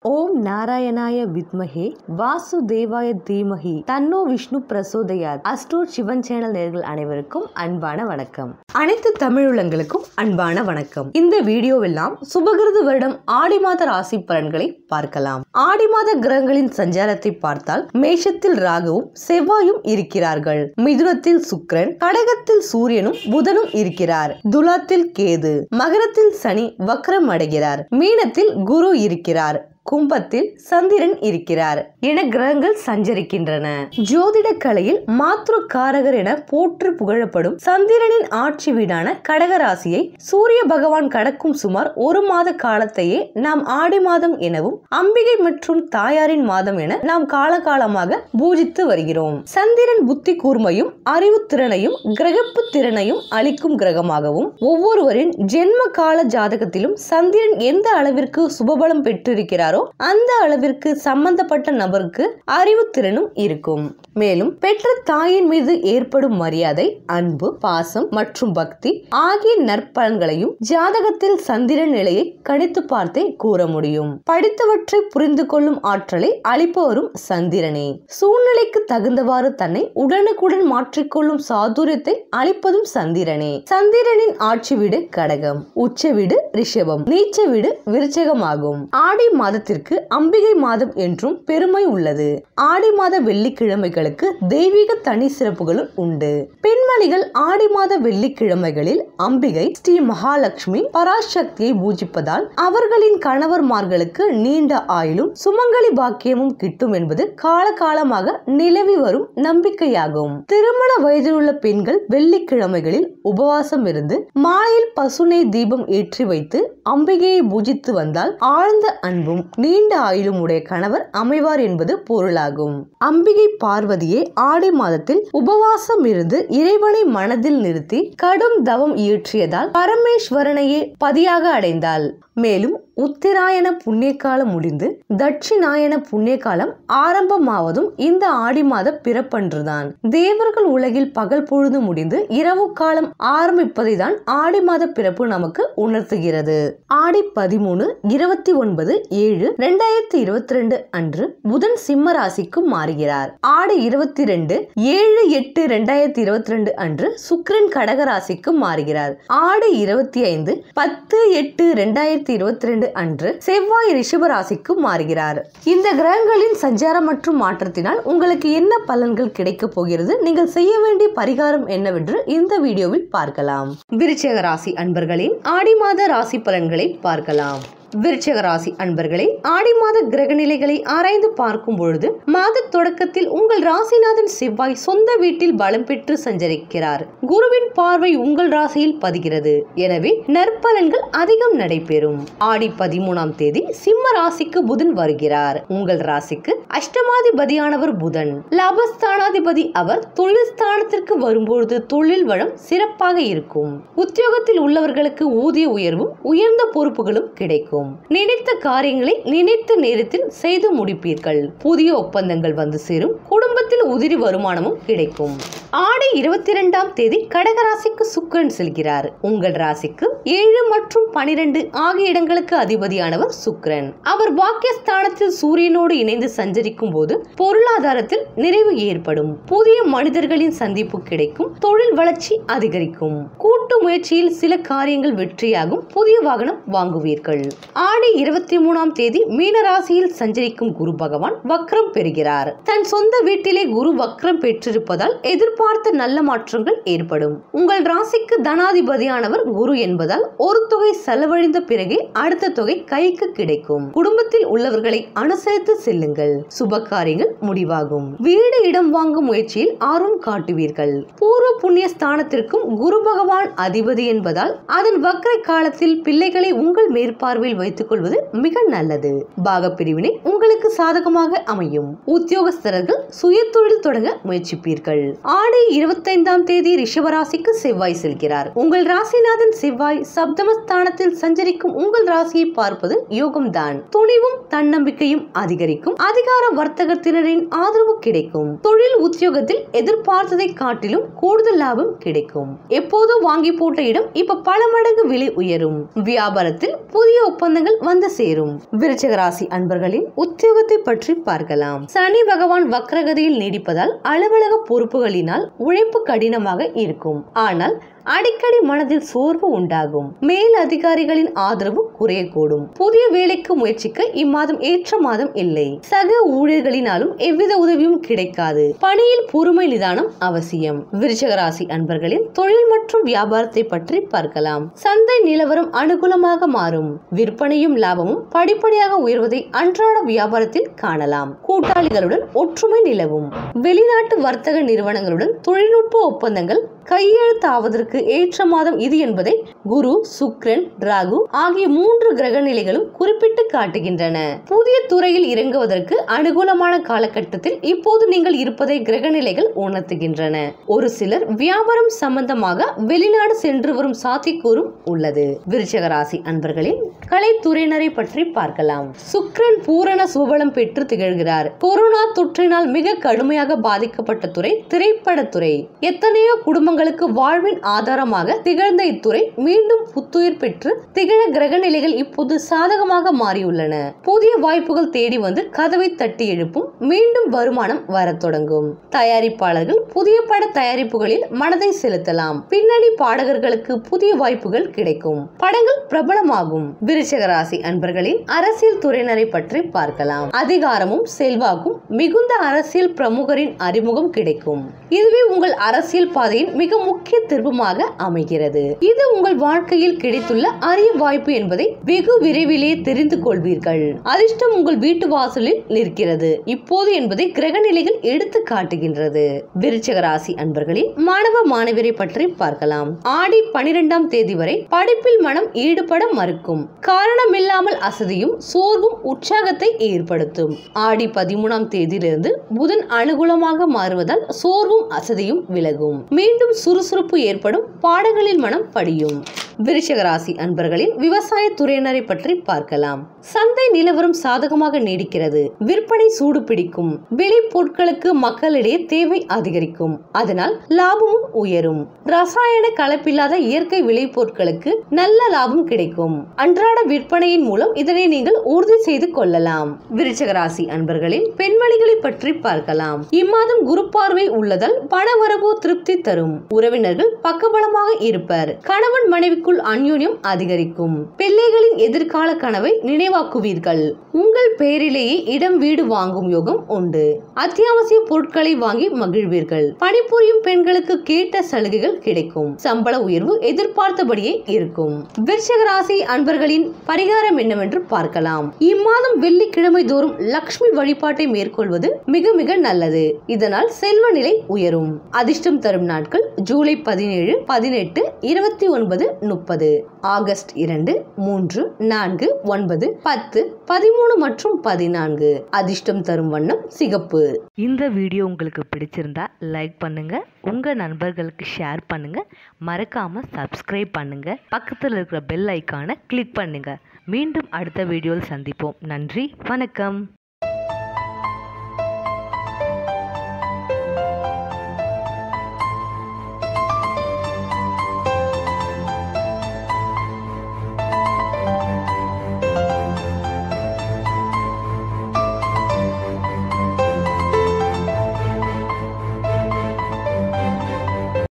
ஓம் நாராயணாய வித்மஹே வாசுதேவாய தீமஹி தன்னோ விஷ்ணு பிரசோதயாத். அஸ்ட்ரோட் சிவன் சேனல் நேயர்கள் அனைவருக்கும் அன்பான வணக்கம். அனைத்து தமிழுலங்களுக்கும் அன்பான வணக்கம். இந்த வீடியோவெல்லாம் சுபகிருது வருடம் ஆடி மாத ராசி பலன்களை பார்க்கலாம். ஆடி மாத கிரகங்களின் சஞ்சாரத்தை பார்த்தால் மேஷத்தில் ராகுவும் செவ்வாயும் இருக்கிறார்கள். மிதுனத்தில் சுக்கிரன், கடகத்தில் சூரியனும் புதனும் இருக்கிறார். துலாத்தில் கேது, மகரத்தில் சனி வக்ரம் அடைகிறார். மீனத்தில் குரு இருக்கிறார். கும்பத்தில் சந்திரன் இருக்கிறார் என கிரகங்கள் சஞ்சரிக்கின்றன. ஜோதிட கலையில் மாத்ரு காரகர் என போற்று புகழப்படும் சந்திரனின் ஆட்சி வீடான கடகராசியை சூரிய பகவான் கடக்கும் சுமார் ஒரு மாத காலத்தையே நாம் ஆடி மாதம் எனவும் அம்பிகை மற்றும் தாயாரின் மாதம் என நாம் காலகாலமாக பூஜித்து வருகிறோம். சந்திரன் புத்தி கூர்மையும் அறிவு திறனையும் கிரகப்பு திறனையும் அளிக்கும் கிரகமாகவும் ஒவ்வொருவரின் ஜென்ம கால ஜாதகத்திலும் சந்திரன் எந்த அளவிற்கு சுபபலம் பெற்றிருக்கிறார் அந்த அளவிற்கு சம்பந்தப்பட்ட நபருக்கு அறிவுத்திறனும் இருக்கும். மேலும் பெற்ற தாயின் மீது ஏற்படும் மரியாதை, அன்பு, பாசம் மற்றும் பக்தி ஆகிய நற்பலன்களையும் ஜாதகத்தில் சந்திரன் நிலையை கணித்து பார்த்தே கூற முடியும். படித்தவற்றை புரிந்து கொள்ளும் ஆற்றலை அளிப்பவரும் சந்திரனே. சூழ்நிலைக்கு தகுந்தவாறு தன்னை உடனுக்குடன் மாற்றிக்கொள்ளும் சாதுரியத்தை அளிப்பதும் சந்திரனே. சந்திரனின் ஆட்சி வீடு கடகம், உச்ச வீடு ரிஷபம், நீச்ச வீடு விருச்சகம் ஆகும். ஆடி மாதத்திற்கு அம்பிகை மாதம் என்றும் பெருமை உள்ளது. ஆடி மாத வெள்ளிக்கிழமைகளுக்கு தெய்வீக தனி சிறப்புகளும் உண்டு. பெண்மணிகள் ஆடி மாத வெள்ளிக்கிழமைகளில் அம்பிகை ஸ்ரீ மகாலட்சுமி பராசக்தியை பூஜிப்பதால் அவர்களின் கணவர்மார்களுக்கு நீண்ட ஆயுளும் சுமங்கலி பாக்கியமும் கிட்டும் என்பது காலகாலமாக நிலவி வரும் நம்பிக்கையாகும். திருமண வயதில் உள்ள பெண்கள் வெள்ளிக்கிழமைகளில் உபவாசம் இருந்து மாலையில் பசுனை தீபம் ஏற்றி வைத்து அம்பிகையை பூஜித்து வந்தால் ஆழ்ந்த அன்பும் நீண்ட ஆயுளும் உடைய கணவர் அமைவார் என்பது பொருளாகும். அம்பிகை பார்வதியே ஆடி மாதத்தில் உபவாசம் இருந்து இறைவனை மனதில் நிறுத்தி கடும் தவம் இயற்றியதால் பரமேஸ்வரனையே பதியாக அடைந்தாள். மேலும் உத்திராயண புண்ணிய காலம் முடிந்து தட்சிணாயன புண்ணிய காலம் ஆரம்பமாவதும் இந்த ஆடி மாத பிறப்பன்றுதான். தேவர்கள் உலகில் பகல் பொழுது முடிந்து இரவு காலம் ஆரம்பிப்பதை தான் ஆடி மாத பிறப்பு நமக்கு உணர்த்துகிறது. ஆடி 13, 29/7/2022 அன்று புதன் சிம்ம ராசிக்கு மாறுகிறார். ஆடி 22/7/8/2022 அன்று சுக்கிரன் கடக ராசிக்கு மாறுகிறார். ஆடி 25/10/8/2022 அன்று செவ்வாய் ரிஷப ராசிக்கு மாறுகிறார். இந்த கிரகங்களின் சஞ்சாரம் மற்றும் மாற்றத்தினால் உங்களுக்கு என்ன பலன்கள் கிடைக்க போகிறது, நீங்கள் செய்ய வேண்டிய பரிகாரம் என்னவென்று இந்த வீடியோவில் பார்க்கலாம். விருச்சிக ராசி அன்பர்களின் ஆடி மாத ராசி பலன்களை பார்க்கலாம். விருச்சிக ராசி அன்பர்களே, ஆடி மாத கிரக நிலைகளை ஆராய்ந்து பார்க்கும் பொழுது மாத தொடக்கத்தில் உங்கள் ராசிநாதன் செவ்வாய் சொந்த வீட்டில் பலம் பெற்று சஞ்சரிக்கிறார். குருவின் பார்வை உங்கள் ராசியில் பதிகிறது. எனவே நற்பலன்கள் அதிகம் நடைபெறும். ஆடி 13ஆம் தேதி சிம்ம ராசிக்கு புதன் வருகிறார். உங்கள் ராசிக்கு அஷ்டமாதிபதியானவர் புதன், லாபஸ்தானாதிபதி அவர். தொழில் ஸ்தானத்திற்கு வரும்பொழுது தொழில் வளம் சிறப்பாக இருக்கும். உத்தியோகத்தில் உள்ளவர்களுக்கு ஊதிய உயர்வும் உயர்ந்த பொறுப்புகளும் கிடைக்கும். நினைத்த காரியங்களை நினைத்த நேரத்தில் செய்து முடிப்பீர்கள். புதிய ஒப்பந்தங்கள் வந்து சேரும். குடும்பத்தில் உதிரி வருமானமும் கிடைக்கும். ஆடி 22ஆம் தேதி கடகராசிக்கு சுக்கிரன் செல்கிறார். உங்கள் ராசிக்கு 7 மற்றும் 12 ஆகிய இடங்களுக்கு அதிபதியானவர் சுக்கிரன். அவர் பாக்கியஸ்தானத்தில் சூரியனோடு இணைந்து சஞ்சரிக்கும் போது பொருளாதாரத்தில் நிறைவு ஏற்படும். புதிய மனிதர்களின் சந்திப்பு கிடைக்கும். தொழில் வளர்ச்சி அதிகரிக்கும். கூட்டு முயற்சியில் சில காரியங்கள் வெற்றியாகும். புதிய வாகனம் வாங்குவீர்கள். ஆடி 23ஆம் தேதி மீன ராசியில் சஞ்சரிக்கும் குரு பகவான் வக்ரம் பெறுகிறார். தன் சொந்த வீட்டிலே குரு வக்ரம் பெற்றிருப்பதால் எதிர்பார்த்த நல்ல மாற்றங்கள் ஏற்படும். உங்கள் ராசிக்கு தனாதிபதியானவர் குரு என்பதால் ஒரு தொகை செலவழிந்த பிறகே அடுத்த தொகை கைக்கு கிடைக்கும். குடும்பத்தில் உள்ளவர்களை அனுசரித்து செல்லுங்கள். சுப காரியங்கள் முடிவாகும். வீடு இடம் வாங்கும் முயற்சியில் ஆர்வம் காட்டுவீர்கள். பூர்வ புண்ணிய ஸ்தானத்திற்கும் குரு பகவான் அதிபதி என்பதால் அதன் வக்ர காலத்தில் பிள்ளைகளை உங்கள் மேற்பார்வையில் வைத்துக் கொள்வது மிக நல்லது. பாக பிரிவினை உங்களுக்கு சாதகமாக அமையும். உத்தியோகஸ்தர்கள் சுய தொழில் தொடங்க முயற்சிப்பீர்கள். ஆடி 25ஆம் தேதி ரிஷபராசிக்கு செவ்வாய் செல்கிறார். உங்கள் ராசிநாதன் செவ்வாய் சப்தமஸ்தானத்தில் சஞ்சரிக்கும் உங்கள் ராசியை பார்ப்பது யோகம்தான். துணிவும் தன்னம்பிக்கையும் அதிகரிக்கும். அதிகார வர்த்தகத்தினரின் ஆதரவு கிடைக்கும். தொழில் உத்தியோகத்தில் எதிர்பார்த்ததை காட்டிலும் கூடுதல் லாபம் கிடைக்கும். எப்போதும் வாங்கி போட்ட இடம் இப்ப பல மடங்கு விலை உயரும். வியாபாரத்தில் புதிய ஒப்பந்தம் ஒப்பந்தங்கள் வந்து சேரும். விருச்சிக ராசி அன்பர்களின் உத்தியோகத்தை பற்றி பார்க்கலாம். சனி பகவான் வக்ரகதியில் நீடிப்பதால் அலுவலக பொறுப்புகளினால் உழைப்பு கடினமாக இருக்கும். ஆனால் அடிக்கடி மனதில் சோர்வு உண்டாகும். மேல் அதிகாரிகளின் ஆதரவு குறையக்கூடும். புதிய வேலைக்கு முயற்சிக்க இம்மாதம் ஏற்ற மாதம் இல்லை. சக ஊழியர்களினாலும் எவ்வித உதவியும் கிடைக்காது. பணியில் பொறுமை நிதானம் அவசியம். விருச்சிக ராசி அன்பர்களின் தொழில் மற்றும் வியாபாரத்தை பற்றி பார்க்கலாம். சந்தை நிலவரம் அனுகூலமாக மாறும். விற்பனையும் லாபமும் படிப்படியாக உயர்வதை அன்றாட வியாபாரத்தில் காணலாம். கூட்டாளிகளுடன் ஒற்றுமை நிலவும். வெளிநாட்டு வர்த்தக நிறுவனங்களுடன் தொழில்நுட்ப ஒப்பந்தங்கள் கையெழுத்தாவதற்கு ஏற்ற மாதம் இது என்பதை குரு, சுக்கிரன், ராகு ஆகிய 3 கிரக நிலைகளும் குறிப்பிட்டு காட்டுகின்றன. புதிய துறையில் இறங்குவதற்கு அனுகூலமான காலகட்டத்தில் இப்போது நீங்கள் இருப்பதை கிரக நிலைகள் உணர்த்துகின்றன. ஒரு சிலர் வியாபாரம் சம்பந்தமாக வெளிநாடு சென்று வரும் சாத்தியக்கூறும் உள்ளது. விருச்சிக ராசி அன்பர்களின் கலைத்துறையினரை பற்றி பார்க்கலாம். சுக்கிரன் பூரண சுபலம் பெற்று திகழ்கிறார். கொரோனா தொற்றினால் மிக கடுமையாக பாதிக்கப்பட்ட துறை திரைப்படத்துறை. எத்தனையோ குடும்பங்களுக்கு வாழ்வின் ஆதாரமாக திகழ்ந்த இத்துறை மீண்டும் புத்துயிர் பெற்று திகழ கிரக நிலைகள் இப்போது சாதகமாக மாறியுள்ளன. புதிய வாய்ப்புகள் தேடி வந்து கதவை தட்டி எழுப்பும். மீண்டும் வருமானம் வரத் தொடங்கும். தயாரிப்பாளர்கள் புதிய பட தயாரிப்புகளில் மனதை செலுத்தலாம். பின்னணி பாடகர்களுக்கு புதிய வாய்ப்புகள் கிடைக்கும். படங்கள் பிரபலமாகும். விருச்சிக ராசி அன்பர்களின் அரசியல் துறையினரை பற்றி பார்க்கலாம். அதிகாரமும் செல்வாக்கும் மிகுந்த அரசியல் பிரமுகரின் அறிமுகம் கிடைக்கும். இதுவே உங்கள் அரசியல் பாதையின் மிக முக்கிய திருப்பமாக அமைகிறது. இது உங்கள் வாழ்க்கையில் கிடைத்துள்ள அரிய வாய்ப்பு என்பதை வெகு விரைவிலே தெரிந்து கொள்வீர்கள். அதிர்ஷ்டம் உங்கள் வீட்டு வாசலில் நிற்கிறது இப்போது என்பதை கிரக நிலைகள் எடுத்து காட்டுகின்றது. விருச்சிக ராசி அன்பர்களின் மாணவ மாணவியரை பற்றி பார்க்கலாம். ஆடி 12ஆம் தேதி வரை படிப்பில் மனம் ஈடுபட மறுக்கும். காரணமில்லாமல் அசதியும் சோர்வும் உற்சாகத்தை ஏற்படுத்தும். ஆடி 13ஆம் தேதியிலிருந்து புதன் அனுகூலமாக மாறுவதால் சோர்வும் அசதியும் விலகும். மீண்டும் சுறுசுறுப்பு ஏற்படும். பாடங்களில் மனம் படியும். விருச்சிக ராசி அன்பர்களின் விவசாய துறையினரை பற்றி பார்க்கலாம். சந்தை நிலவரம் சாதகமாக நீடிக்கிறது. விற்பனை சூடு பிடிக்கும். விலை பொருட்களுக்கு மக்களிடையே தேவை அதிகரிக்கும். அதனால் லாபமும் உயரும். ரசாயன கலப்பில்லாத இயற்கை விலை பொருட்களுக்கு நல்ல லாபம் கிடைக்கும். அன்றாட விற்பனையின் மூலம் இதனை நீங்கள் உறுதி செய்து கொள்ளலாம். விருச்சிக ராசி அன்பர்களின் பெண்மணிகளை பற்றி பார்க்கலாம். இம்மாதம் குரு பார்வை உள்ளதால் பணவரவு திருப்தி தரும். உறவினர்கள் பக்கபலமாக இருப்பர். கணவன் மனைவிக்குள் அந்யோன்யம் அதிகரிக்கும். பிள்ளைகளின் எதிர்கால கனவை நினைவாக்குவீர்கள். உங்கள் பெயரிலேயே இடம் வீடு வாங்கும் யோகம் உண்டு. அத்தியாவசிய பொருட்களை வாங்கி மகிழ்வீர்கள். பணிபுரியும் பெண்களுக்கு கேட்ட சலுகைகள் கிடைக்கும். சம்பள உயர்வு எதிர்பார்த்தபடியே இருக்கும். விருச்சிக ராசி அன்பர்களின் பரிகாரம் என்னவென்று பார்க்கலாம். இம்மாதம் வெள்ளிக்கிழமை தோறும் லட்சுமி வழிபாட்டை மேற்கொள்வது மிக மிக நல்லது. இதனால் செல்வ நிலை உயரும். அதிர்ஷ்டம் தரும் நாட்கள் ஜூலை 17, 18, 29, 30, ஆகஸ்ட் 2, 3, 4, 9, 10, 13 மற்றும் 14. அதிர்ஷ்டம் தரும் வண்ணம் சிகப்பு. இந்த வீடியோ உங்களுக்கு பிடிச்சிருந்தா லைக் பண்ணுங்க, உங்க நண்பர்களுக்கு ஷேர் பண்ணுங்க, மறக்காம சப்ஸ்கிரைப் பண்ணுங்க, பக்கத்தில் இருக்கிற பெல் ஐக்கானை கிளிக் பண்ணுங்க. மீண்டும் அடுத்த வீடியோவில் சந்திப்போம். நன்றி, வணக்கம்.